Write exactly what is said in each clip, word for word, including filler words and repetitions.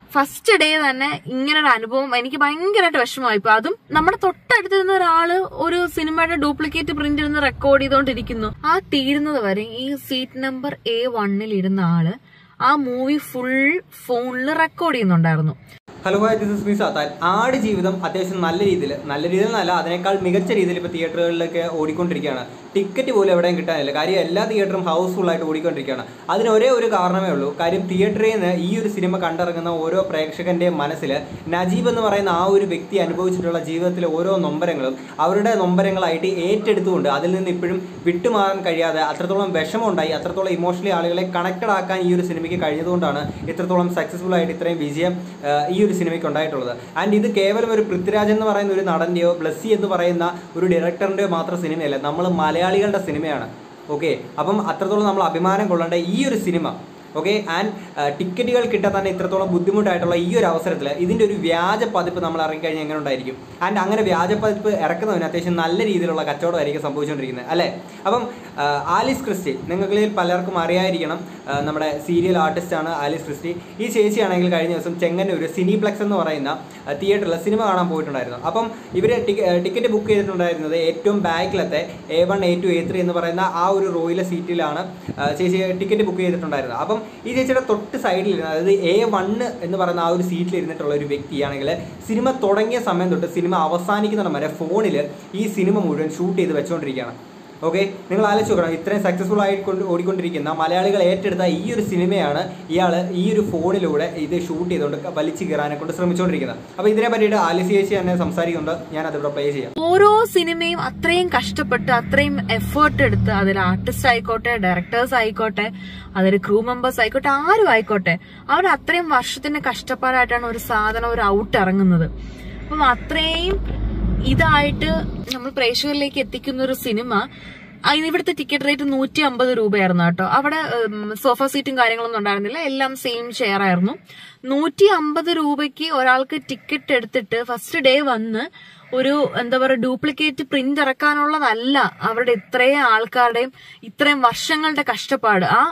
First day തന്നെ ഇങ്ങനൊരു അനുഭവം എനിക്ക് ഭയങ്കരമായിട്ട് വിഷമമായിപ്പോ. അതും നമ്മുടെ തൊട്ടടുത്തിരുന്ന ഒരാള് ഒരു സിനിമയുടെ ഡ്യൂപ്ലിക്കേറ്റ് പ്രിന്റ് ഇരുന്ന് റെക്കോർഡ് ചെയ്തോണ്ടിരിക്കുന്നു. ആ തീരുന്നത് വരെ ഈ സീറ്റ് നമ്പർ എ വണ്ണിൽ ഇരുന്ന ആള് ആ മൂവി ഫുൾ ഫോണിൽ റെക്കോർഡ് ചെയ്യുന്നുണ്ടായിരുന്നു. Hello hi, this is me Satan. Aadu ജീവിതം അത്യാവശ്യം നല്ല രീതിയിൽ നല്ല രീതിയിൽ എന്നല്ല അതിനേക്കാൾ മികച്ച രീതിയിൽ ഇപ്പോൾ തിയേറ്ററുകളിലൊക്കെ ഓടിക്കൊണ്ടിരിക്കുകയാണ്. ടിക്കറ്റ് പോലും എവിടെയും കിട്ടാനില്ല. കാര്യം എല്ലാ തിയേറ്ററും ഹൗസ്ഫുള്ളായിട്ട് ഓടിക്കൊണ്ടിരിക്കുകയാണ്. അതിന് ഒരേ ഒരു കാരണമേ ഉള്ളൂ. കാര്യം തിയേറ്ററിൽ നിന്ന് ഈ ഒരു സിനിമ കണ്ടിറങ്ങുന്ന ഓരോ പ്രേക്ഷകൻ്റെയും മനസ്സിൽ നജീബ് എന്ന് പറയുന്ന ആ ഒരു വ്യക്തി അനുഭവിച്ചിട്ടുള്ള ജീവിതത്തിലെ ഓരോ നൊമ്പരങ്ങളും അവരുടെ നൊമ്പരങ്ങളായിട്ട് ഏറ്റെടുത്തുകൊണ്ട് അതിൽ നിന്ന് ഇപ്പോഴും വിട്ടുമാറാൻ കഴിയാതെ അത്രത്തോളം വിഷമം ഉണ്ടായി, അത്രത്തോളം ഇമോഷണലി ആളുകളെ കണക്റ്റഡ് ആക്കാൻ ഈ ഒരു സിനിമയ്ക്ക് കഴിഞ്ഞതുകൊണ്ടാണ് ഇത്രത്തോളം സക്സസ്ഫുൾ ആയിട്ട് ഇത്രയും വിജയം ഈ ഒരു സിനിമയ്ക്ക് ഉണ്ടായിട്ടുള്ളത്. ആൻഡ് ഇത് കേവലം ഒരു പൃഥ്വിരാജ് എന്ന് പറയുന്ന ഒരു നടൻ്റെയോ ബ്ലസ്സി എന്ന് പറയുന്ന ഒരു ഡയറക്ടറിൻ്റെയോ മാത്രം സിനിമയല്ല, നമ്മൾ മലയാളികളുടെ സിനിമയാണ്. ഓക്കെ, അപ്പം അത്രത്തോളം നമ്മൾ അഭിമാനം കൊള്ളേണ്ട ഈ ഒരു സിനിമ ഓക്കെ. ആൻഡ് ടിക്കറ്റുകൾ കിട്ടാൻ തന്നെ ഇത്രത്തോളം ബുദ്ധിമുട്ടായിട്ടുള്ള ഈ ഒരു അവസരത്തിൽ ഇതിൻ്റെ ഒരു വ്യാജ പതിപ്പ് നമ്മൾ ഇറങ്ങിക്കഴിഞ്ഞാൽ എങ്ങനെ ഉണ്ടായിരിക്കും? ആൻഡ് അങ്ങനെ വ്യാജ പതിപ്പ് ഇറക്കുന്നതിന് അത്യാവശ്യം നല്ല രീതിയിലുള്ള കച്ചവടമായിരിക്കും സംഭവിച്ചുകൊണ്ടിരിക്കുന്നത് അല്ലേ? അപ്പം ആലിസ് ക്രിസ്റ്റി നിങ്ങളിൽ പലർക്കും അറിയാതിരിക്കണം, നമ്മുടെ സീരിയൽ ആർട്ടിസ്റ്റാണ് ആലിസ് ക്രിസ്റ്റി. ഈ ചേച്ചിയാണെങ്കിൽ കഴിഞ്ഞ ദിവസം ചെങ്ങന്നൂർ സിനിപ്ലെക്സ് എന്ന് പറയുന്ന തിയേറ്ററിൽ സിനിമ കാണാൻ പോയിട്ടുണ്ടായിരുന്നു. അപ്പം ഇവർ ടിക്കറ്റ് ബുക്ക് ചെയ്തിട്ടുണ്ടായിരുന്നത് ഏറ്റവും ബാക്കിലത്തെ A one A two A three എന്ന് പറയുന്ന ആ ഒരു റോയിലെ സീറ്റിലാണ് ചേച്ചി ടിക്കറ്റ് ബുക്ക് ചെയ്തിട്ടുണ്ടായിരുന്നത്. അപ്പം ഈ ചേച്ചിയുടെ തൊട്ട് സൈഡിലിരുന്ന, അതായത് എ വണ്ണ് എന്ന് പറയുന്ന ആ ഒരു സീറ്റിൽ ഇരുന്നിട്ടുള്ള ഒരു വ്യക്തിയാണെങ്കിൽ സിനിമ തുടങ്ങിയ സമയം തൊട്ട് സിനിമ അവസാനിക്കുന്നിടം വരെ ഫോണിൽ ഈ സിനിമ മുഴുവൻ ഷൂട്ട് ചെയ്ത് വെച്ചുകൊണ്ടിരിക്കുകയാണ്. ഓക്കെ, നിങ്ങൾ ആലോചിച്ച് നോക്കണം, ഇത്രയും സക്സസ്ഫുൾ ആയിക്കൊണ്ട് ഓടിക്കൊണ്ടിരിക്കുന്ന മലയാളികൾ ഏറ്റെടുത്ത ഈ ഒരു സിനിമയാണ് ഇയാൾ ഈ ഒരു ഫോണിലൂടെ ഇത് ഷൂട്ട് ചെയ്തുകൊണ്ട് വലിച്ചു കയറാനെ കൊണ്ട് ശ്രമിച്ചുകൊണ്ടിരിക്കുന്നത്. അപ്പോൾ ഇതിനെ പറ്റിയിട്ട് ആലിസ് ചേച്ചി തന്നെ സംസാരിക്കുന്നുണ്ട്, ഞാൻ അതിവിടെ പ്ലേ ചെയ്യാം. ഓരോ സിനിമയും അത്രയും കഷ്ടപ്പെട്ട് അത്രയും എഫേർട്ട് എടുത്ത്, അതിൽ ആർട്ടിസ്റ്റ് ആയിക്കോട്ടെ, ഡയറക്ടേഴ്സ് ആയിക്കോട്ടെ, അതിൽ ക്രൂ മെമ്പേഴ്സ് ആയിക്കോട്ടെ, ആരും ആയിക്കോട്ടെ, അവർ അത്രയും വർഷത്തിന്റെ കഷ്ടപ്പാടായിട്ടാണ് ഒരു സാധനം ഒരു ഔട്ട് ഇറങ്ങുന്നത്. അപ്പം അത്രയും ഇതായിട്ട് നമ്മൾ പ്രേക്ഷകരിലേക്ക് എത്തിക്കുന്ന ഒരു സിനിമ. ഇവിടുത്തെ ടിക്കറ്റ് റേറ്റ് നൂറ്റി അമ്പത് രൂപയായിരുന്നു കേട്ടോ. അവിടെ സോഫ സീറ്റും കാര്യങ്ങളൊന്നും ഉണ്ടായിരുന്നില്ല, എല്ലാം സെയിം ഷെയർ ആയിരുന്നു. നൂറ്റി അമ്പത് രൂപയ്ക്ക് ഒരാൾക്ക് ടിക്കറ്റ് എടുത്തിട്ട് ഫസ്റ്റ് ഡേ വന്ന് ഒരു എന്താ പറയുക ഡ്യൂപ്ലിക്കേറ്റ് പ്രിന്റ് ഇറക്കാനുള്ളതല്ല അവരുടെ ഇത്രയും ആൾക്കാരുടെയും ഇത്രയും വർഷങ്ങളുടെ കഷ്ടപ്പാട്. ആ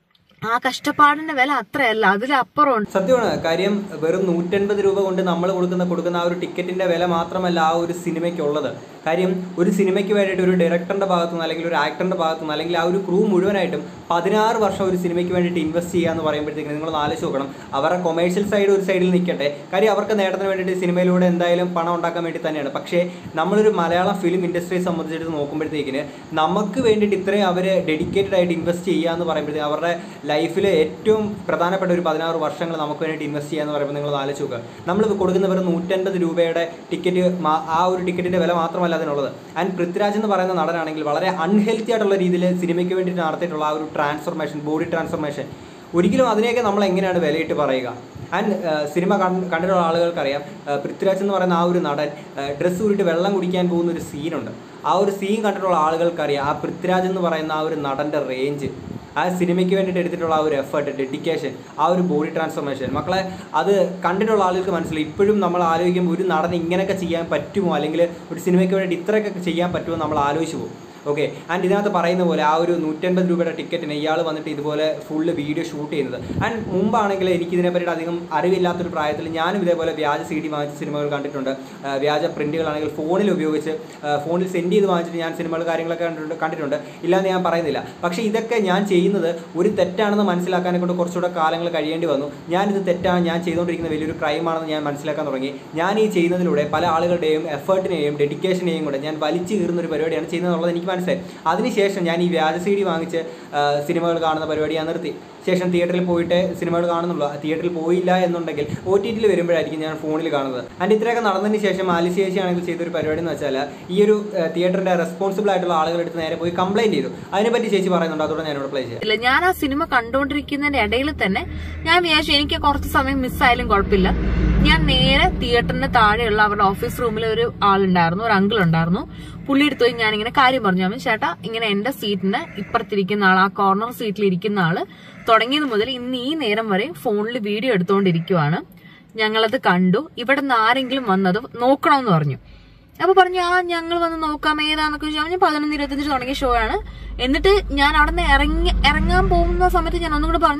ആ കഷ്ടപ്പാടിന്റെ വില അത്രയല്ല, അതിലപ്പുറമുണ്ട്. സത്യമാണ്. കാര്യം വെറും നൂറ്റൻപത് രൂപ കൊണ്ട് നമ്മൾ കൊടുക്കുന്ന കൊടുക്കുന്ന ആ ഒരു ടിക്കറ്റിന്റെ വില മാത്രമല്ല ആ ഒരു സിനിമയ്ക്കുള്ളത്. കാര്യം ഒരു സിനിമയ്ക്ക് വേണ്ടിയിട്ട് ഒരു ഡയറക്ടറിന്റെ ഭാഗത്തുനിന്ന് അല്ലെങ്കിൽ ഒരു ആക്ടറിന്റെ ഭാഗത്തുനിന്ന് അല്ലെങ്കിൽ ആ ഒരു ക്രൂ മുഴുവനായിട്ടും പതിനാറ് വർഷം ഒരു സിനിമയ്ക്ക് വേണ്ടിയിട്ട് ഇൻവെസ്റ്റ് ചെയ്യുക എന്ന് പറയുമ്പോഴത്തേക്കും നിങ്ങൾ ആലോചിച്ച് നോക്കണം. അവരുടെ കൊമേഴ്ഷ്യൽ സൈഡ് ഒരു സൈഡിൽ നിൽക്കട്ടെ, കാര്യം അവർക്ക് നേട്ടത്തിന് വേണ്ടിയിട്ട് സിനിമയിലൂടെ എന്തായാലും പണം ഉണ്ടാക്കാൻ വേണ്ടി തന്നെയാണ്. പക്ഷേ നമ്മളൊരു മലയാളം ഫിലിം ഇൻഡസ്ട്രിയെ സംബന്ധിച്ചിട്ട് നോക്കുമ്പോഴത്തേക്കിന് നമുക്ക് വേണ്ടിയിട്ട് ഇത്രയും അവർ ഡെഡിക്കേറ്റഡ് ആയിട്ട് ഇൻവെസ്റ്റ് ചെയ്യുക എന്ന് പറയുമ്പോഴത്തേക്കും അവരുടെ ലൈഫിൽ ഏറ്റവും പ്രധാനപ്പെട്ട ഒരു പതിനാറ് വർഷങ്ങൾ നമുക്ക് വേണ്ടിയിട്ട് ഇൻവെസ്റ്റ് ചെയ്യുക എന്ന് പറയുമ്പോൾ നിങ്ങൾ ആലോചിച്ച് നോക്കുക. നമ്മൾ കൊടുക്കുന്ന വെറും നൂറ്റൻപത് രൂപയുടെ ടിക്കറ്റ്, ആ ഒരു ടിക്കറ്റിന്റെ വില മാത്രമല്ല അതിനുള്ളത്. ആൻഡ് പൃഥ്വിരാജ് എന്ന് പറയുന്ന നടനാണെങ്കിൽ വളരെ അൺഹെൽത്തി ആയിട്ടുള്ള രീതിയിൽ സിനിമയ്ക്ക് വേണ്ടിയിട്ട് നടത്തിയിട്ടുള്ള ആ ഒരു ട്രാൻസ്ഫോർമേഷൻ, ബോഡി ട്രാൻസ്ഫോർമേഷൻ, ഒരിക്കലും അതിനെയൊക്കെ നമ്മൾ എങ്ങനെയാണ് വിലയിട്ട് പറയുക? ആൻഡ് സിനിമ കണ്ടിട്ടുള്ള ആളുകൾക്കറിയാം, പൃഥ്വിരാജ് എന്ന് പറയുന്ന ആ ഒരു നടൻ ഡ്രസ്സ് ഊരിട്ട് വെള്ളം കുടിക്കാൻ പോകുന്ന ഒരു സീനുണ്ട്. ആ ഒരു സീൻ കണ്ടിട്ടുള്ള ആളുകൾക്കറിയാം ആ പൃഥ്വിരാജ് എന്ന് പറയുന്ന ആ ഒരു നടൻ്റെ റേഞ്ച്, ആ സിനിമയ്ക്ക് വേണ്ടിയിട്ട് എടുത്തിട്ടുള്ള ആ ഒരു എഫേർട്ട്, ഡെഡിക്കേഷൻ, ആ ഒരു ബോഡി ട്രാൻസ്ഫോർമേഷൻ. മക്കളെ, അത് കണ്ടിട്ടുള്ള ആളുകൾക്ക് മനസ്സിലായി. ഇപ്പോഴും നമ്മൾ ആലോചിക്കുമ്പോൾ ഒരു നടൻ ഇങ്ങനെയൊക്കെ ചെയ്യാൻ പറ്റുമോ, അല്ലെങ്കിൽ ഒരു സിനിമയ്ക്ക് വേണ്ടിയിട്ട് ഇത്രയൊക്കെ ചെയ്യാൻ പറ്റുമോ നമ്മൾ ആലോചിച്ച് പോകും. ഓക്കെ, ആൻഡ് ഇതിനകത്ത് പറയുന്ന പോലെ ആ ഒരു നൂറ്റൻപത് രൂപയുടെ ടിക്കറ്റിന് ഇയാൾ വന്നിട്ട് ഇതുപോലെ ഫുള്ള് വീഡിയോ ഷൂട്ട് ചെയ്യുന്നത്. ആൻഡ് മുമ്പാണെങ്കിൽ എനിക്കിതിനെ പറ്റിയിട്ട് അധികം അറിവില്ലാത്തൊരു പ്രായത്തിൽ ഞാനും ഇതേപോലെ വ്യാജ സി ഡി വാങ്ങിച്ച സിനിമകൾ കണ്ടിട്ടുണ്ട്. വ്യാജ പ്രിന്റുകളാണെങ്കിൽ ഫോണിൽ ഉപയോഗിച്ച് ഫോണിൽ സെൻഡ് ചെയ്ത് വാങ്ങിച്ചിട്ട് ഞാൻ സിനിമകൾ കാര്യങ്ങളൊക്കെ കണ്ടിട്ടുണ്ട് കണ്ടിട്ടുണ്ട് ഇല്ലാന്ന് ഞാൻ പറയുന്നില്ല. പക്ഷേ ഇതൊക്കെ ഞാൻ ചെയ്യുന്നത് ഒരു തെറ്റാണെന്ന് മനസ്സിലാക്കാനെ കൊണ്ട് കുറച്ചുകൂടെ കാലങ്ങൾ കഴിയേണ്ടി വന്നു. ഞാനിത് തെറ്റാണ്, ഞാൻ ചെയ്തുകൊണ്ടിരിക്കുന്ന വലിയൊരു ക്രൈമാണെന്ന് ഞാൻ മനസ്സിലാക്കാൻ തുടങ്ങി. ഞാൻ ഈ ചെയ്യുന്നതിലൂടെ പല ആളുകളുടെയും എഫേർട്ടിനെയും ഡെഡിക്കേഷനെയും കൂടെ ഞാൻ വലിച്ചു കീറുന്ന ഒരു പരിപാടിയാണ് ചെയ്യുന്നതെന്നുള്ളത് എനിക്ക് മനസ്സിലായി. അതിനുശേഷം ഞാൻ ഈ വ്യാജ സി ഡി വാങ്ങിച്ച് സിനിമകൾ കാണുന്ന പരിപാടി ഞാൻ നിർത്തി. ശേഷം തിയേറ്ററിൽ പോയിട്ട് സിനിമകൾ കാണുന്നുള്ളൂ. തിയേറ്ററിൽ പോയില്ല എന്നുണ്ടെങ്കിൽ ഒ ടി ടിയിൽ വരുമ്പോഴായിരിക്കും ഞാൻ ഫോണിൽ കാണുന്നത്. ആൻഡ് ഇത്രയൊക്കെ നടന്നതിന് ശേഷം ആലിസ് ചേച്ചി ആണെങ്കിൽ ചെയ്തൊരു പരിപാടി എന്ന് വെച്ചാൽ ഈ ഒരു തിയേറ്ററിന്റെ റെസ്പോൺസിബിൾ ആയിട്ടുള്ള ആളുകളെടുത്ത് നേരെ പോയി കംപ്ലൈന്റ് ചെയ്തു. അതിനെപ്പറ്റി ചേച്ചി പറയുന്നുണ്ട്, അതോടെ ഞാനിവിടെ പ്ലേ ചെയ്യാം. ഞാൻ ആ സിനിമ കണ്ടുകൊണ്ടിരിക്കുന്നതിന്റെ ഇടയിൽ തന്നെ ഞാൻ വിചാരിച്ചു എനിക്ക് കുറച്ച് സമയം മിസ്സായാലും കുഴപ്പമില്ല. ഞാൻ നേരെ തിയേറ്ററിന് താഴെയുള്ള അവരുടെ ഓഫീസ് റൂമിൽ ഒരു ആളുണ്ടായിരുന്നു, ഒരു അങ്കിൾ ഉണ്ടായിരുന്നു. പുള്ളി എടുത്തു പോയി ഞാനിങ്ങനെ കാര്യം പറഞ്ഞു. അവൻ ചേട്ടാ ഇങ്ങനെ എന്റെ സീറ്റിന് ഇപ്പുറത്തിരിക്കുന്ന ആൾ, ആ കോർണർ സീറ്റിൽ ഇരിക്കുന്ന ആള് തുടങ്ങിയത് മുതൽ ഇന്ന് ഈ നേരം വരെ ഫോണിൽ വീഡിയോ എടുത്തുകൊണ്ടിരിക്കുവാണ്. ഞങ്ങളത് കണ്ടു. ഇവിടെ നിന്ന് ആരെങ്കിലും വന്നത് നോക്കണമെന്ന് പറഞ്ഞു. അപ്പൊ പറഞ്ഞു ആ ഞങ്ങൾ വന്ന് നോക്കാം ഏതാന്നൊക്കെ ചോദിച്ചാൽ ഞാൻ പതിനൊന്ന് ഇരുപത്തഞ്ച് തുടങ്ങിയ ഷോ ആണ്. എന്നിട്ട് ഞാൻ അവിടെ നിന്ന് ഇറങ്ങി ഇറങ്ങാൻ പോകുന്ന സമയത്ത് ഞാൻ ഒന്നും കൂടെ പറഞ്ഞു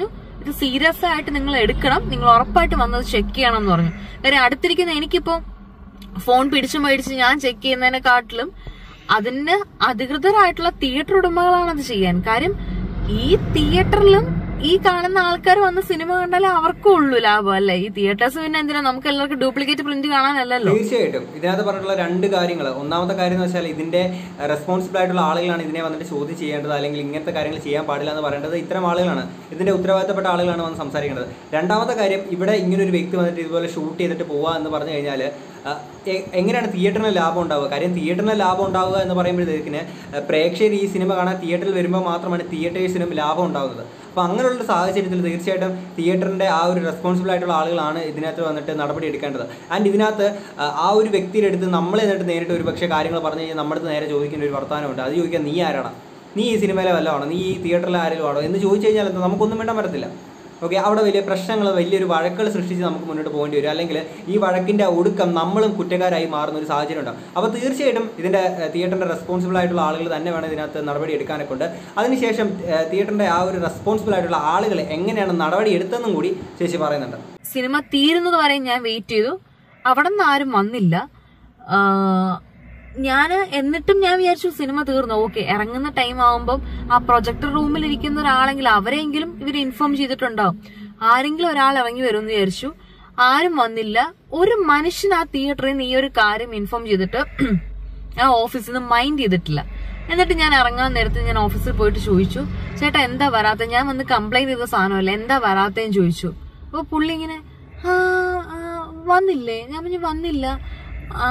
ഇത് സീരിയസ് ആയിട്ട് നിങ്ങൾ എടുക്കണം, നിങ്ങൾ ഉറപ്പായിട്ട് വന്നത് ചെക്ക് ചെയ്യണം എന്ന് പറഞ്ഞു. കാര്യം അടുത്തിരിക്കുന്ന എനിക്കിപ്പോ ഫോൺ പിടിച്ചു മേടിച്ച് ഞാൻ ചെക്ക് ചെയ്യുന്നതിനെക്കാട്ടിലും അതിന് അധികൃതരായിട്ടുള്ള തിയേറ്റർ ഉടമകളാണ് അത് ചെയ്യാൻ. കാര്യം ഈ തിയേറ്ററിലും ഈ കാണുന്ന ആൾക്കാർ വന്ന് സിനിമ കണ്ടാലേ അവർക്കും ഉള്ളൂ ലാഭം അല്ലേ. ഈ തിയേറ്റേഴ്സ് പിന്നെ എന്തിനാ, നമുക്ക് എല്ലാവർക്കും ഡ്യൂപ്ലിക്കേറ്റ് പ്രിന്റ് കാണാനല്ലല്ലോ. തീർച്ചയായിട്ടും ഇതിനകത്ത് പറഞ്ഞിട്ടുള്ള രണ്ട് കാര്യങ്ങൾ. ഒന്നാമത്തെ കാര്യം എന്ന് വെച്ചാൽ ഇതിന്റെ റെസ്പോൺസിബിൾ ആയിട്ടുള്ള ആളുകളാണ് ഇതിനെ വന്നിട്ട് ചോദ്യം ചെയ്യേണ്ടത്, അല്ലെങ്കിൽ ഇങ്ങനത്തെ കാര്യങ്ങൾ ചെയ്യാൻ പാടില്ല എന്ന് പറയേണ്ടത് ഇത്തരം ആളുകളാണ്, ഇതിന്റെ ഉത്തരവാദിത്തപ്പെട്ട ആളുകളാണ് വന്ന് സംസാരിക്കേണ്ടത്. രണ്ടാമത്തെ കാര്യം, ഇവിടെ ഇങ്ങനെ ഒരു വ്യക്തി വന്നിട്ട് ഇതുപോലെ ഷൂട്ട് ചെയ്തിട്ട് പോവുക എന്ന് പറഞ്ഞു കഴിഞ്ഞാൽ എങ്ങനെയാണ് തിയേറ്ററിന് ലാഭം ഉണ്ടാവുക? കാര്യം തിയേറ്ററിന് ലാഭം ഉണ്ടാവുക എന്ന് പറയുമ്പോഴത്തേക്കിന് പ്രേക്ഷകർ ഈ സിനിമ കാണാൻ തിയേറ്ററിൽ വരുമ്പോൾ മാത്രമാണ് തിയേറ്റേഴ്സിനും ലാഭം ഉണ്ടാകുന്നത്. അപ്പോൾ അങ്ങനെയുള്ള സാഹചര്യത്തിൽ തീർച്ചയായിട്ടും തിയേറ്ററിൻ്റെ ആ ഒരു റെസ്പോൺസിബിൾ ആയിട്ടുള്ള ആളുകളാണ് ഇതിനകത്ത് വന്നിട്ട് നടപടി എടുക്കേണ്ടത്. ആൻഡ് ഇതിനകത്ത് ആ ഒരു വ്യക്തിയുടെ അടുത്ത് നമ്മൾ എന്നിട്ട് നേരിട്ട് ഒരു പക്ഷേ കാര്യങ്ങൾ പറഞ്ഞു കഴിഞ്ഞാൽ നമ്മുടെ അടുത്ത് നേരെ ചോദിക്കേണ്ട ഒരു വർത്തമാനമുണ്ട്. അത് ചോദിക്കാൻ നീ ആരാണ്, നീ ഈ സിനിമയിലെ വല്ലതാണോ, നീ ഈ തിയേറ്ററിൽ ആരെങ്കിലും ആണോ എന്ന് ചോദിച്ചു കഴിഞ്ഞാൽ എന്താ നമുക്കൊന്നും വേണ്ടാൻ പറ്റത്തില്ല. ഓക്കെ, അവിടെ വലിയ പ്രശ്നങ്ങൾ, വലിയൊരു വഴക്കുകൾ സൃഷ്ടിച്ച് നമുക്ക് മുന്നോട്ട് പോകേണ്ടി വരും. അല്ലെങ്കിൽ ഈ വഴക്കിൻ്റെ ഒടുക്കം നമ്മളും കുറ്റക്കാരായി മാറുന്ന ഒരു സാഹചര്യം ഉണ്ടാകും. അപ്പോൾ തീർച്ചയായിട്ടും ഇതിൻ്റെ തിയേറ്ററിൻ്റെ റെസ്പോൺസിബിൾ ആയിട്ടുള്ള ആളുകൾ തന്നെ വേണം ഇതിനകത്ത് നടപടി എടുക്കാനൊക്കെ ഉണ്ട്. അതിനുശേഷം തിയേറ്ററിൻ്റെ ആ ഒരു റെസ്പോൺസിബിൾ ആയിട്ടുള്ള ആളുകൾ എങ്ങനെയാണ് നടപടി എടുത്തതെന്നും കൂടി ചേച്ചി പറയുന്നുണ്ട്. സിനിമ തീരുന്നത് വരെ ഞാൻ വെയിറ്റ് ചെയ്തു, അവിടെ നിന്ന് ആരും വന്നില്ല. ഞാന് എന്നിട്ടും ഞാൻ വിചാരിച്ചു സിനിമ തീർന്നു, ഓക്കെ ഇറങ്ങുന്ന ടൈം ആവുമ്പം ആ പ്രൊജക്ടർ റൂമിൽ ഇരിക്കുന്ന ഒരാളെങ്കിലും അവരെങ്കിലും ഇവർ ഇൻഫോം ചെയ്തിട്ടുണ്ടാവും, ആരെങ്കിലും ഒരാൾ ഇറങ്ങി വരുമെന്ന് വിചാരിച്ചു. ആരും വന്നില്ല. ഒരു മനുഷ്യൻ ആ തിയേറ്ററിൽ നിന്ന് ഈ ഒരു കാര്യം ഇൻഫോം ചെയ്തിട്ട് ആ ഓഫീസിൽ നിന്ന് മൈൻഡ് ചെയ്തിട്ടില്ല. എന്നിട്ട് ഞാൻ ഇറങ്ങാൻ നേരത്ത് ഞാൻ ഓഫീസിൽ പോയിട്ട് ചോദിച്ചു, ചേട്ടാ എന്താ വരാത്ത, ഞാൻ വന്ന് കംപ്ലൈന്റ് ചെയ്ത സാധനമല്ല, എന്താ വരാത്തേന്ന് ചോദിച്ചു. അപ്പൊ പുള്ളി ഇങ്ങനെ ആ വന്നില്ലേ, ഞാൻ പറഞ്ഞു വന്നില്ല. ആ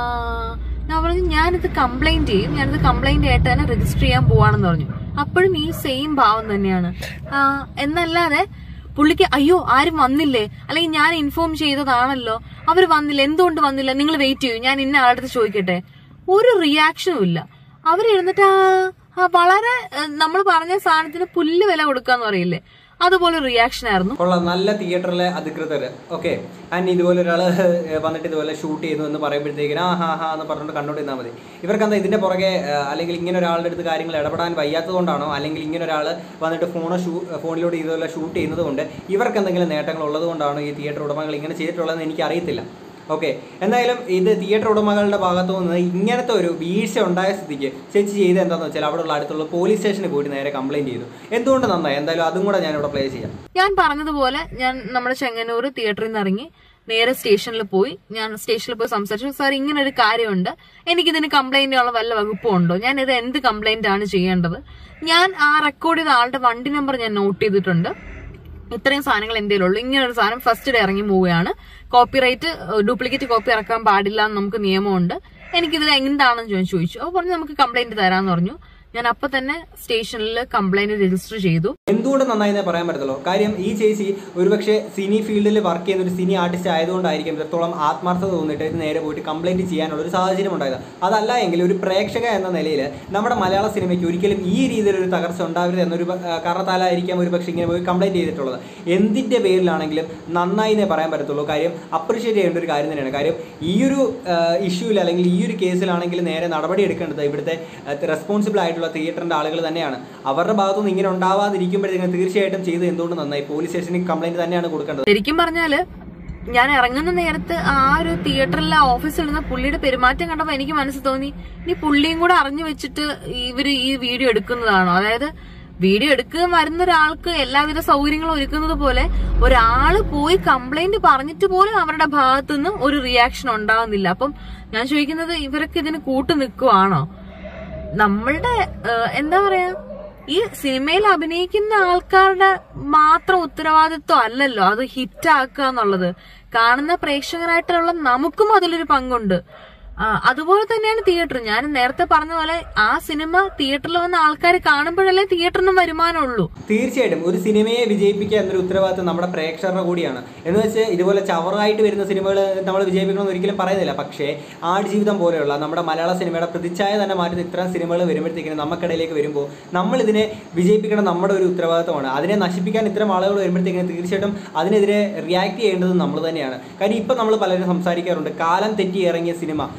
ഞാൻ പറഞ്ഞു ഞാനിത് കംപ്ലൈന്റ് ചെയ്യും, ഞാനിത് കംപ്ലൈന്റ് ആയിട്ട് തന്നെ രജിസ്റ്റർ ചെയ്യാൻ പോവാണെന്ന് പറഞ്ഞു. അപ്പോഴും ഈ സെയിം ഭാവം തന്നെയാണ്. ആ എന്നല്ലാതെ പുള്ളിക്ക് അയ്യോ ആരും വന്നില്ലേ, അല്ലെങ്കിൽ ഞാൻ ഇൻഫോം ചെയ്തതാണല്ലോ, അവർ വന്നില്ല, എന്തുകൊണ്ട് വന്നില്ല, നിങ്ങൾ വെയിറ്റ് ചെയ്യൂ, ഞാൻ ഇന്ന ആളുടെ അടുത്ത് ചോദിക്കട്ടെ. ഒരു റിയാക്ഷനും ഇല്ല. അവരെഴുന്നിട്ട് ആ വളരെ നമ്മൾ പറഞ്ഞ സാധനത്തിന് പുല്ല് വില കൊടുക്കാന്ന് പറയില്ലേ, അതുപോലെ റിയാക്ഷൻ ആയിരുന്നു. കൊള്ളാം, നല്ല തിയേറ്ററിലെ അധികൃതർ. ഓക്കെ, ആൻഡ് ഇതുപോലെ ഒരാൾ വന്നിട്ട് ഇതുപോലെ ഷൂട്ട് ചെയ്തു എന്ന് പറയുമ്പോഴത്തേക്കിന് ആ ഹാ ഹാ എന്ന് പറഞ്ഞിട്ട് കണ്ടോണ്ടിരുന്നാൽ മതി. ഇവർക്ക് എന്താ ഇതിന്റെ പുറകെ, അല്ലെങ്കിൽ ഇങ്ങനെ ഒരാളുടെ അടുത്ത് കാര്യങ്ങൾ ഇടപെടാൻ വയ്യാത്തത് കൊണ്ടാണോ, അല്ലെങ്കിൽ ഇങ്ങനെ ഒരാൾ വന്നിട്ട് ഫോണ് ഷൂ ഫോണിലൂടെ ഇതുപോലെ ഷൂട്ട് ചെയ്യുന്നത് കൊണ്ട് ഇവർക്ക് എന്തെങ്കിലും നേട്ടങ്ങൾ ഉള്ളത് കൊണ്ടാണോ ഈ തിയേറ്റർ ഉടമകൾ ഇങ്ങനെ ചെയ്തിട്ടുള്ളതെന്ന് എനിക്ക് അറിയത്തില്ല. ഓക്കെ, എന്തായാലും ഇത് തിയേറ്റർ ഉടമകളുടെ ഭാഗത്തു നിന്ന് ഇങ്ങനത്തെ ഒരു വീഴ്ച ഉണ്ടായ സ്ഥിതിക്ക് ചേച്ചി ചെയ്ത് എന്താണെന്ന് വെച്ചാൽ അവിടെ ഉള്ള അടുത്തുള്ള പോലീസ് സ്റ്റേഷനിൽ പോയിട്ട് നേരെ കംപ്ലൈന്റ് ചെയ്തു. എന്തുകൊണ്ട് നന്നായി, എന്തായാലും അതും കൂടെ ഞാൻ ഇവിടെ പ്ലേ ചെയ്യാം. ഞാൻ പറഞ്ഞതുപോലെ ഞാൻ നമ്മുടെ ചെങ്ങന്നൂർ തിയേറ്ററിൽ നിന്ന് ഇറങ്ങി നേരെ സ്റ്റേഷനിൽ പോയി. ഞാൻ സ്റ്റേഷനിൽ പോയി സംസാരിച്ചു, സാർ ഇങ്ങനെ ഒരു കാര്യമുണ്ട്, എനിക്കിതിന് കംപ്ലൈന്റ് ഉള്ള വല്ല വകുപ്പും ഉണ്ടോ, ഞാൻ ഇത് എന്ത് കംപ്ലൈന്റ് ആണ് ചെയ്യേണ്ടത്, ഞാൻ ആ റെക്കോർഡ് ചെയ്ത ആളുടെ വണ്ടി നമ്പർ ഞാൻ നോട്ട് ചെയ്തിട്ടുണ്ട്, ഇത്രയും സാധനങ്ങൾ എന്തെങ്കിലും ഉള്ളൂ, ഇങ്ങനെ ഒരു സാധനം ഫസ്റ്റ് ഡേ ഇറങ്ങി പോവുകയാണ്, കോപ്പിറൈറ്റ് ഡ്യൂപ്ലിക്കേറ്റ് കോപ്പി ഇറക്കാൻ പാടില്ല എന്ന് നമുക്ക് നിയമമുണ്ട്, എനിക്കിതിൽ എന്താണെന്ന് ചോദിച്ചു. അപ്പോൾ പറഞ്ഞു നമുക്ക് കംപ്ലൈന്റ് തരാമെന്ന് പറഞ്ഞു. ഞാൻ അപ്പൊ തന്നെ സ്റ്റേഷനിൽ കംപ്ലൈന്റ് രജിസ്റ്റർ ചെയ്തു. എന്തുകൊണ്ട് നന്നായി പറയാൻ പറ്റത്തുള്ളൂ. കാര്യം ഈ ചേച്ചി ഒരുപക്ഷെ സിനി ഫീൽഡിൽ വർക്ക് ചെയ്യുന്ന ഒരു സിനി ആർട്ടിസ്റ്റ് ആയതുകൊണ്ടായിരിക്കും ഇത്രത്തോളം ആത്മാർത്ഥത തോന്നിയിട്ട് ഇത് നേരെ പോയിട്ട് കംപ്ലൈന്റ് ചെയ്യാനുള്ള ഒരു സാഹചര്യം ഉണ്ടായത്. അതല്ല എങ്കിൽ ഒരു പ്രേക്ഷക എന്ന നിലയിൽ നമ്മുടെ മലയാള സിനിമയ്ക്ക് ഒരിക്കലും ഈ രീതിയിലൊരു തകർച്ച ഉണ്ടാവരുത് എന്നൊരു കാരണത്താലായിരിക്കാം ഒരു പക്ഷേ ഇങ്ങനെ പോയി കംപ്ലൈന്റ് ചെയ്തിട്ടുള്ളത്. എന്തിന്റെ പേരിലാണെങ്കിലും നന്നായി എന്നേ പറയാൻ പറ്റത്തുള്ളൂ. കാര്യം അപ്രീഷിയേറ്റ് ചെയ്യേണ്ട ഒരു കാര്യം തന്നെയാണ്. കാര്യം ഈ ഒരു ഇഷ്യൂവിൽ അല്ലെങ്കിൽ ഈ ഒരു കേസിലാണെങ്കിൽ നേരെ നടപടി എടുക്കേണ്ടത് ഇവിടുത്തെ റെസ്പോൺസിബിൾ ആയിട്ടുള്ള തിയേറ്ററിന്റെ ആളുകൾ തന്നെയാണ്. അവരുടെ ഭാഗത്തുനിന്ന് ഇങ്ങനെ ഉണ്ടാവാതിരിക്കുമ്പോഴത്തേക്കും തീർച്ചയായിട്ടും ചെയ്ത് എന്തുകൊണ്ട് നന്നായി, പോലീസ് സ്റ്റേഷനിൽ കംപ്ലൈന്റ് തന്നെയാണ് കൊടുക്കേണ്ടത്. ശരിക്കും പറഞ്ഞാല് ഞാൻ ഇറങ്ങുന്ന നേരത്ത് ആ ഒരു തിയേറ്ററിലെ ഓഫീസിൽ നിന്ന് പുള്ളിയുടെ പെരുമാറ്റം കണ്ടപ്പോൾ എനിക്ക് മനസ്സിൽ തോന്നി, ഇനി പുള്ളിയും കൂടെ അറിഞ്ഞു വെച്ചിട്ട് ഇവര് ഈ വീഡിയോ എടുക്കുന്നതാണോ, അതായത് വീഡിയോ എടുക്കുക വരുന്ന ഒരാൾക്ക് എല്ലാവിധ സൗകര്യങ്ങളും ഒരുക്കുന്നത് പോലെ ഒരാള് പോയി കംപ്ലൈന്റ് പറഞ്ഞിട്ട് പോലും അവരുടെ ഭാഗത്തുനിന്ന് ഒരു റിയാക്ഷൻ ഉണ്ടാകുന്നില്ല. അപ്പം ഞാൻ ചോദിക്കുന്നത് ഇവരൊക്കെ ഇതിന് കൂട്ടു നിൽക്കുവാണോ? നമ്മളുടെ എന്താ പറയാ, ഈ സിനിമയിൽ അഭിനയിക്കുന്ന ആൾക്കാരുടെ മാത്രം ഉത്തരവാദിത്വം അല്ലല്ലോ അത് ഹിറ്റ് ആക്കുക എന്നുള്ളത്. കാണുന്ന പ്രേക്ഷകരായിട്ടുള്ള നമുക്കും അതിലൊരു പങ്കുണ്ട്. അതുപോലെ തന്നെയാണ് തിയേറ്റർ. ഞാൻ നേരത്തെ പറഞ്ഞ പോലെ ആ സിനിമ തിയേറ്ററിൽ വന്ന ആൾക്കാർ കാണുമ്പോഴല്ലേ തിയേറ്ററിനും വരുമാനമുള്ളൂ. തീർച്ചയായിട്ടും ഒരു സിനിമയെ വിജയിപ്പിക്കുക എന്നൊരു ഉത്തരവാദിത്വം നമ്മുടെ പ്രേക്ഷകരുടെ കൂടിയാണ്. എന്ന് വെച്ച് ഇതുപോലെ ചവറായിട്ട് വരുന്ന സിനിമകൾ നമ്മൾ വിജയിപ്പിക്കണമെന്ന് ഒരിക്കലും പറയുന്നില്ല. പക്ഷേ ആടുജീവിതം പോലെയുള്ള നമ്മുടെ മലയാള സിനിമയുടെ പ്രതിച്ഛായ തന്നെ മാറ്റുന്ന ഇത്തരം സിനിമകൾ വരുമ്പോഴത്തേക്കിനും നമുക്കിടയിലേക്ക് വരുമ്പോൾ നമ്മൾ ഇതിനെ വിജയിപ്പിക്കണം നമ്മുടെ ഒരു ഉത്തരവാദിത്വമാണ്. അതിനെ നശിപ്പിക്കാൻ ഇത്തരം ആളുകൾ വരുമ്പോഴത്തേക്കിനും തീർച്ചയായിട്ടും അതിനെതിരെ റിയാക്ട് ചെയ്യേണ്ടത് നമ്മൾ തന്നെയാണ്. കാര്യം ഇപ്പം നമ്മൾ പലരും സംസാരിക്കാറുണ്ട്, കാലം തെറ്റി ഇറങ്ങിയ സിനിമ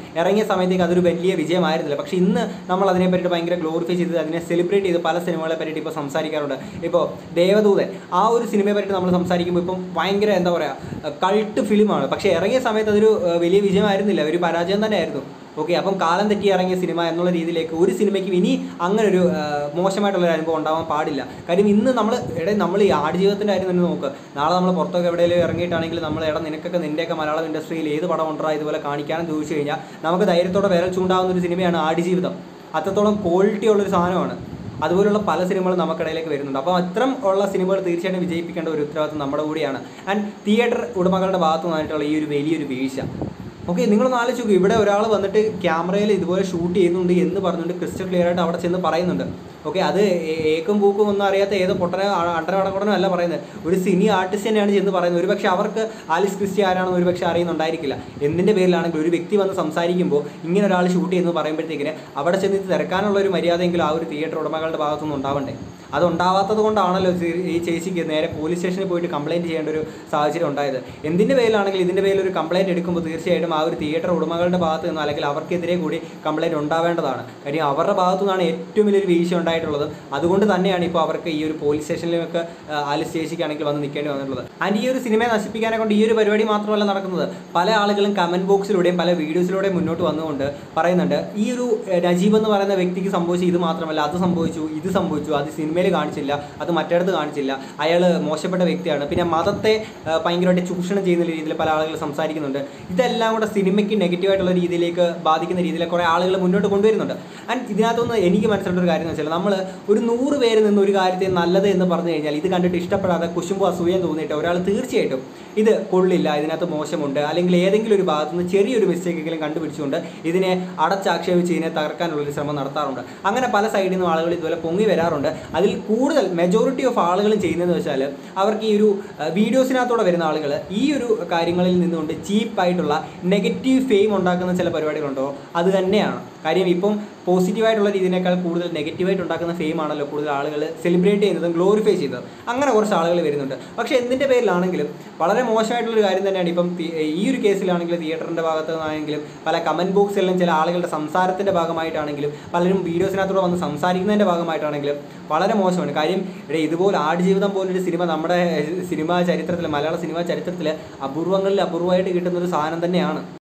ഇറങ്ങിയ സമയത്തേക്ക് അതൊരു വലിയ വിജയമായിരുന്നില്ല. പക്ഷേ ഇന്ന് നമ്മൾ അതിനെ പറ്റിയിട്ട് ഭയങ്കര ഗ്ലോറിഫൈ ചെയ്ത് അതിനെ സെലിബ്രേറ്റ് ചെയ്ത് പല സിനിമകളെ പറ്റിയിട്ട് ഇപ്പോൾ സംസാരിക്കാറുണ്ട്. ഇപ്പോൾ ദേവദൂതൻ ആ ഒരു സിനിമയെ പറ്റിയിട്ട് നമ്മൾ സംസാരിക്കുമ്പോൾ ഇപ്പം ഭയങ്കര എന്താ പറയുക കൾട്ട് ഫിലിമാണ്. പക്ഷേ ഇറങ്ങിയ സമയത്ത് അതൊരു വലിയ വിജയമായിരുന്നില്ല, ഒരു പരാജയം തന്നെയായിരുന്നു. ഓക്കെ, അപ്പം കാലം തെറ്റി ഇറങ്ങിയ സിനിമ എന്നുള്ള രീതിയിലേക്ക് ഒരു സിനിമയ്ക്കും ഇനി അങ്ങനെ ഒരു മോശമായിട്ടുള്ളൊരു അനുഭവം ഉണ്ടാവാൻ പാടില്ല. കാര്യം ഇന്ന് നമ്മൾ എടേ നമ്മൾ ഈ ആടുജീവിതത്തിൻ്റെ കാര്യം തന്നെ നോക്ക്. നാളെ നമ്മൾ പുറത്തൊക്കെ എവിടെയെങ്കിലും ഇറങ്ങിയിട്ടാണെങ്കിൽ നമ്മൾ എടാ നിനക്കൊക്കെ നിൻ്റെയൊക്കെ മലയാളം ഇൻഡസ്ട്രിയിൽ ഏത് പടം ഉണ്ടാ ഇതുപോലെ കാണിക്കാനും ചോദിച്ചു കഴിഞ്ഞാൽ നമുക്ക് ധൈര്യത്തോടെ വിരൽ ചൂണ്ടാവുന്ന ഒരു സിനിമയാണ് ആടുജീവിതം. അത്രത്തോളം ക്വാളിറ്റി ഉള്ളൊരു സാധനമാണ്. അതുപോലുള്ള പല സിനിമകളും നമുക്കിടയിലേക്ക് വരുന്നുണ്ട്. അപ്പോൾ അത്തരം ഉള്ള സിനിമകൾ തീർച്ചയായിട്ടും വിജയിപ്പിക്കേണ്ട ഒരു ഉത്തരവാദിത്വം നമ്മുടെ കൂടിയാണ്. ആൻഡ് തിയേറ്റർ ഉടമകളുടെ ഭാഗത്തു നിന്നിട്ടുള്ള ഈ ഒരു വലിയൊരു വീഴ്ച. ഓക്കെ, നിങ്ങളൊന്ന് ആലോചിച്ച് നോക്കൂ. ഇവിടെ ഒരാൾ വന്നിട്ട് ക്യാമറയിൽ ഇതുപോലെ ഷൂട്ട് ചെയ്യുന്നുണ്ട് എന്ന് പറഞ്ഞുകൊണ്ട് ക്രിസ്റ്റൽ ക്ലിയർ ആയിട്ട് അവിടെ ചെന്ന് പറയുന്നുണ്ട്. ഓക്കെ, അത് ഏക്കും പൂക്കും ഒന്നും അറിയാത്ത ഏതോ പൊട്ടനോ അണ്ടരവടക്കടനോ അല്ല പറയുന്നത്, ഒരു സിനി ആർട്ടിസ്റ്റ് തന്നെയാണ് ചെന്ന് പറയുന്നത്. ഒരു പക്ഷേ അവർക്ക് ആലിസ് ക്രിസ്റ്റി ആരാണെന്ന് ഒരു പക്ഷേ അറിയുന്നുണ്ടായിരിക്കില്ല. എന്തിൻ്റെ പേരിലാണെങ്കിൽ ഒരു വ്യക്തി വന്ന് സംസാരിക്കുമ്പോൾ ഇങ്ങനെ ഒരാൾ ഷൂട്ട് ചെയ്യുന്നത് പറയുമ്പോഴത്തേക്കിന് അവിടെ ചെന്ന് തിരക്കാനുള്ള ഒരു മര്യാദയെങ്കിലും ആ ഒരു തിയേറ്റർ ഉടമകളുടെ ഭാഗത്തുനിന്ന് ഉണ്ടാവണ്ടേ? അതുണ്ടാവാത്തത് കൊണ്ടാണല്ലോ ഈ ചേച്ചിക്ക് നേരെ പോലീസ് സ്റ്റേഷനിൽ പോയിട്ട് കംപ്ലയിൻറ്റ് ചെയ്യേണ്ട ഒരു സാഹചര്യം ഉണ്ടായത്. എന്തിൻ്റെ പേരിലാണെങ്കിൽ ഇതിൻ്റെ പേരിൽ ഒരു കംപ്ലയിൻറ്റ് എടുക്കുമ്പോൾ തീർച്ചയായിട്ടും ആ ഒരു തിയേറ്റർ ഉടമകളുടെ ഭാഗത്ത് നിന്ന് അല്ലെങ്കിൽ അവർക്കെതിരെ കൂടി കംപ്ലയിൻറ്റ് ഉണ്ടാവേണ്ടതാണ്. കാര്യം അവരുടെ ഭാഗത്തു നിന്നാണ് ഏറ്റവും വലിയൊരു വീഴ്ച ഉണ്ടായിട്ടുള്ളത്. അതുകൊണ്ട് തന്നെയാണ് ഇപ്പോൾ അവർക്ക് ഈ ഒരു പോലീസ് സ്റ്റേഷനിലൊക്കെ ആലിസ് ചേച്ചിക്കാണെങ്കിൽ വന്ന് നിൽക്കേണ്ടി വന്നിട്ടുള്ളത്. ആൻഡ് ഈ ഒരു സിനിമയെ നശിപ്പിക്കാനെ കൊണ്ട് ഈ ഒരു പരിപാടി മാത്രമല്ല നടക്കുന്നത്. പല ആളുകളും കമൻറ്റ് ബോക്സിലൂടെയും പല വീഡിയോസിലൂടെയും മുന്നോട്ട് വന്നുകൊണ്ട് പറയുന്നുണ്ട് ഈ ഒരു നജീബ് എന്ന് പറയുന്ന വ്യക്തിക്ക് സംഭവിച്ചു ഇത് മാത്രമല്ല അത് സംഭവിച്ചു ഇത് സംഭവിച്ചു അത് സിനിമയിൽ കാണിച്ചില്ല, അത് മറ്റിടത്ത് കാണിച്ചില്ല, അയാൾ മോശപ്പെട്ട വ്യക്തിയാണ്. പിന്നെ മതത്തെ ഭയങ്കരമായിട്ട് ചൂഷണം ചെയ്യുന്ന രീതിയിൽ പല ആളുകൾ സംസാരിക്കുന്നുണ്ട്. ഇതെല്ലാം കൂടെ സിനിമയ്ക്ക് നെഗറ്റീവായിട്ടുള്ള രീതിയിലേക്ക് ബാധിക്കുന്ന രീതിയിൽ കുറേ ആളുകൾ മുന്നോട്ട് കൊണ്ടുവരുന്നുണ്ട്. ആൻഡ് ഇതിനകത്തൊന്ന് എനിക്ക് മനസ്സിലുള്ള ഒരു കാര്യം എന്ന് വെച്ചാൽ നമ്മൾ ഒരു നൂറ് പേര് നിന്ന് ഒരു കാര്യത്തെ നല്ലത് എന്ന് പറഞ്ഞു കഴിഞ്ഞാൽ ഇത് കണ്ടിട്ട് ഇഷ്ടപ്പെടാതെ കുശുമ്പോ അസൂയം തോന്നിയിട്ട് ഒരാൾ തീർച്ചയായിട്ടും ഇത് കൊള്ളില്ല, ഇതിനകത്ത് മോശമുണ്ട്, അല്ലെങ്കിൽ ഏതെങ്കിലും ഒരു ഭാഗത്തു നിന്ന് ചെറിയൊരു മിസ്റ്റേക്കെങ്കിലും കണ്ടുപിടിച്ചുകൊണ്ട് ഇതിനെ അടച്ചാക്ഷേപിച്ച് ഇതിനെ തകർക്കാനുള്ളൊരു ശ്രമം നടത്താറുണ്ട്. അങ്ങനെ പല സൈഡിൽ നിന്നും ആളുകൾ ഇതുപോലെ പൊങ്ങി വരാറുണ്ട്. അതിൽ കൂടുതൽ മെജോറിറ്റി ഓഫ് ആളുകളും ചെയ്യുന്നതെന്ന് വെച്ചാൽ അവർക്ക് ഈ ഒരു വീഡിയോസിനകത്തൂടെ വരുന്ന ആളുകൾ ഈ ഒരു കാര്യങ്ങളിൽ നിന്നുകൊണ്ട് ചീപ്പായിട്ടുള്ള നെഗറ്റീവ് ഫെയിം ഉണ്ടാക്കുന്ന ചില പരിപാടികളുണ്ടോ അത് തന്നെയാണ്. കാര്യം ഇപ്പം പോസിറ്റീവായിട്ടുള്ള രീതിയിനേക്കാൾ കൂടുതൽ നെഗറ്റീവായിട്ട് ഉണ്ടാക്കുന്ന ഫെയിം ആണല്ലോ കൂടുതൽ ആളുകൾ സെലിബ്രേറ്റ് ചെയ്യുന്നതും ഗ്ലോറിഫൈ ചെയ്യുന്നതും. അങ്ങനെ കുറച്ച് ആളുകൾ വരുന്നുണ്ട്. പക്ഷേ എന്തിൻ്റെ പേരിലാണെങ്കിലും വളരെ മോശമായിട്ടുള്ളൊരു കാര്യം തന്നെയാണ്. ഇപ്പം ഈ ഒരു കേസിലാണെങ്കിലും തിയേറ്ററിൻ്റെ ഭാഗത്തു നിന്നാണെങ്കിലും പല കമൻറ്റ് ബോക്സിലെല്ലാം ചില ആളുകളുടെ സംസാരത്തിൻ്റെ ഭാഗമായിട്ടാണെങ്കിലും പലരും വീഡിയോസിനകത്തൂടെ വന്ന് സംസാരിക്കുന്നതിൻ്റെ ഭാഗമായിട്ടാണെങ്കിലും വളരെ മോശമാണ്. കാര്യം ഇവിടെ ഇതുപോലെ ആടുജീവിതം പോലൊരു സിനിമ നമ്മുടെ സിനിമാ ചരിത്രത്തിൽ മലയാള സിനിമാ ചരിത്രത്തിൽ അപൂർവങ്ങളിൽ അപൂർവമായിട്ട് കിട്ടുന്നൊരു സാധനം തന്നെയാണ്.